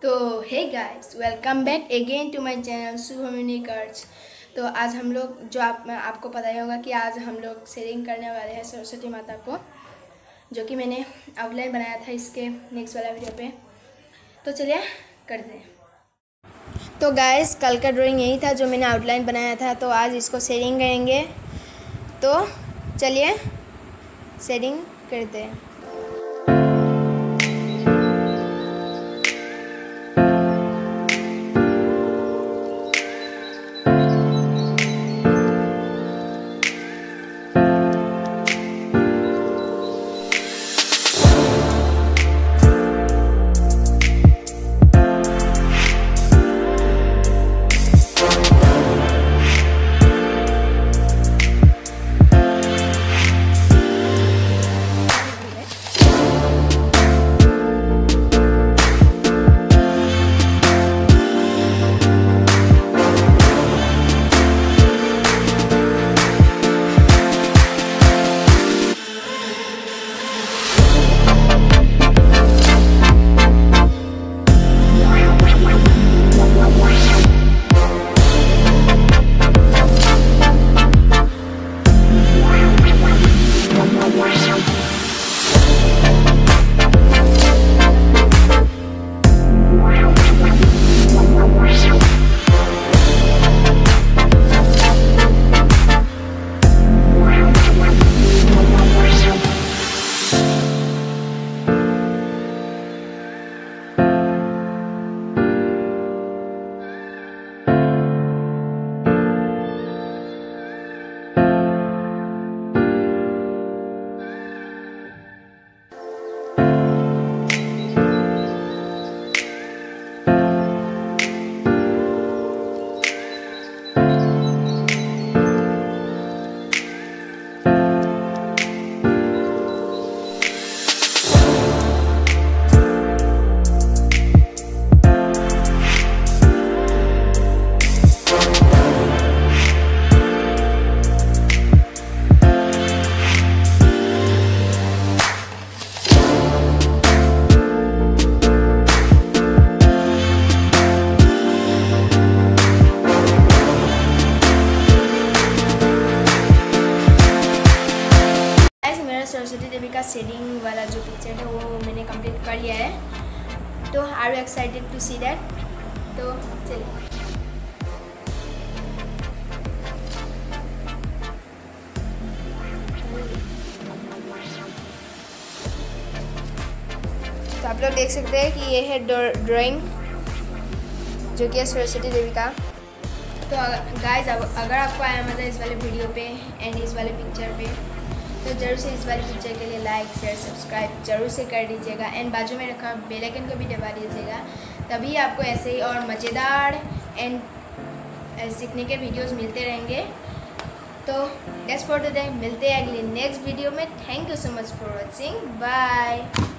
तो hey guys, welcome back again to my channel Shubham. तो आज हम लोग जो आपको पता ही होगा कि आज हम लोग शेयरिंग करने वाले हैं सरस्वती माता को, जो कि मैंने आउटलाइन बनाया था इसके नेक्स्ट वाला वीडियो पे। तो चलिए करते हैं। तो गाइस, कल का ड्राइंग यही था जो मैंने आउटलाइन बनाया था, तो आज इसको शेयरिंग करेंगे। तो चलिए शेयरिंग करते हैं। सरस्वती देवी का शेडिंग वाला जो पिक्चर है वो मैंने कंप्लीट कर लिया है। तो are you excited to see that? तो चलिए। तो आप लोग देख सकते हैं कि ये है ड्राइंग जो कि है सरस्वती देवी का। तो गाइस, अगर आपको आया मज़ा इस वाले वीडियो पे एंड इस वाले पिक्चर पे, तो ज़रूर से इस वाले पिक्चर के लिए लाइक शेयर सब्सक्राइब जरूर से कर दीजिएगा एंड बाजू में रखा बेल आइकन को भी दबा दीजिएगा। तभी आपको ऐसे ही और मज़ेदार एंड सीखने के वीडियोस मिलते रहेंगे। तो दैट्स फॉर टुडे। मिलते हैं अगले नेक्स्ट वीडियो में। Thank you so much for watching. Bye.